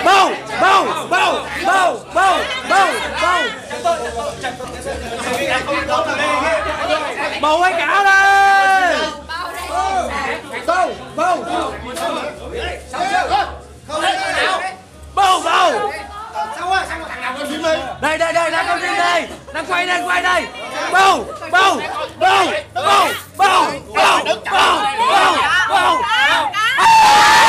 bầu bầu bầu bầu bầu bầu bầu bầu hay cả đây bầu bầu bầu bầu đây đây đây đang con phim đây đang quay đây bầu bầu bầu bầu bầu bầu bầu bầu bầu